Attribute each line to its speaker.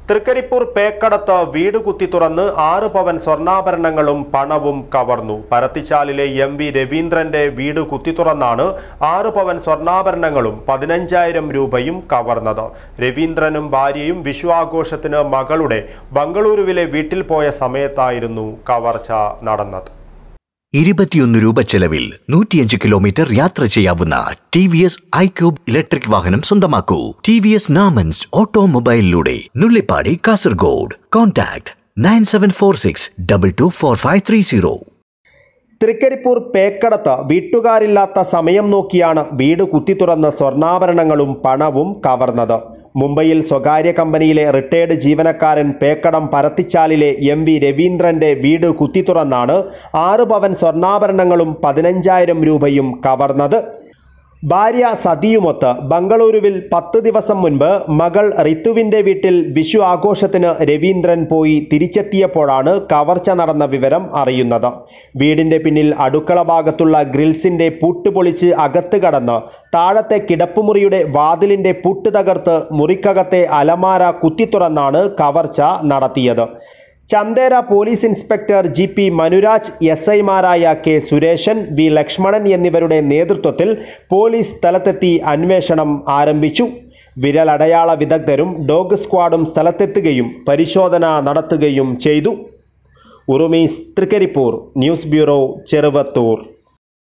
Speaker 1: തൃക്കരിപ്പൂർ പേക്കടത്ത് വീട് കുത്തി തുറന്ന് 6 പവൻ സ്വർണ്ണാഭരണങ്ങളും പണവും കവർന്നു. പരത്തിച്ചാലിലെ എം.വി. രവീന്ദ്രന്റെ വീട് കുത്തി തുറന്നാണ് 6 പവൻ സ്വർണ്ണാഭരണങ്ങളും 15,000 രൂപയും കവർന്നത്. രവീന്ദ്രനും ഭാര്യയും വിഷു ആഘോഷത്തിന് മകളുടെ ബംഗളൂരുവിലെ വീട്ടിൽ പോയ സമയത്തായിരുന്നു കവർച്ച നടന്നത്.
Speaker 2: 21 രൂപ ചെലവിൽ 105 കിലോമീറ്റർ യാത്ര ചെയ്യാവുന്ന TVS iQube ഇലക്ട്രിക് വാഹനം സ്വന്തമാക്കൂ. TVS നാമൻസ് ഓട്ടോമൊബൈലിലൂടെ നുള്ളിപ്പാടി കാസർഗോഡ്. കോൺടാക്ട് 9746224530.
Speaker 1: തൃക്കരിപ്പൂർ പേക്കടത്ത് വീട്ടുകാരില്ലാത്ത സമയം നോക്കിയാണ് വീട് കുത്തി തുറന്ന് സ്വർണ്ണാഭരണങ്ങളും പണവും കവർന്നത്. മുംബൈയിൽ സ്വകാര്യ കമ്പനിയിലെ റിട്ടയർഡ് ജീവനക്കാരൻ പേക്കടം പരത്തിച്ചാലിലെ എം.വി. രവീന്ദ്രന്റെ വീട് കുത്തി തുറന്നാണ് 6 പവൻ സ്വർണ്ണാഭരണങ്ങളും 15,000 രൂപയും കവർന്നത്. ഭാര്യ സതിയുമൊത്ത് ബംഗളൂരുവിൽ 10 ദിവസം മുൻപ് മകൾ റിത്തുവിൻ്റെ വീട്ടിൽ വിഷു ആഘോഷത്തിന് രവീന്ദ്രൻ പോയി തിരിച്ചെത്തിയപ്പോഴാണ് കവർച്ച നടന്ന വിവരം അറിയുന്നത്. വീടിൻ്റെ പിന്നിൽ അടുക്കള ഭാഗത്തുള്ള ഗ്രിൽസിൻ്റെ പൂട്ട് പൊളിച്ച് അകത്ത് കടന്ന് താഴത്തെ കിടപ്പുമുറിയുടെ വാതിലിൻ്റെ പൂട്ട് തകർത്ത് മുറിക്കകത്തെ അലമാര കുത്തിത്തുറന്നാണ് കവർച്ച നടത്തിയത്. Chandera police inspector GP Manuraj, SI മാരായ K സുരേഷൻ, V ലക്ഷ്മണൻ എന്നിവരുടെ നേതൃത്വത്തിൽ പോലീസ് സ്ഥലത്തെത്തി അന്വേഷണം ആരംഭിച്ചു. വിരലടയാള വിദഗ്ധരും ഡോഗ് സ്ക്വാഡും സ്ഥലത്തെത്തുകയും പരിശോധന നടത്തുകയും ചെയ്തു. Urumees, Trikaripur, news bureau, Cheruvathur.